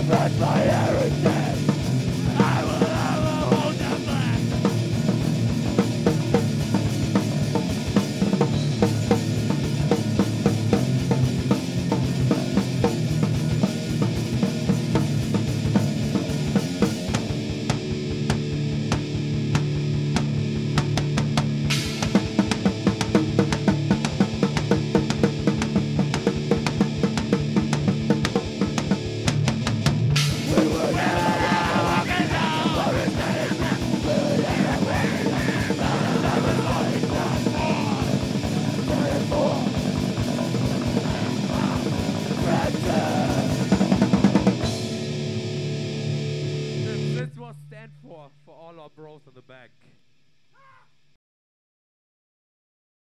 That's my heritage. I will never hold them back. This was stand for all our bros in the back.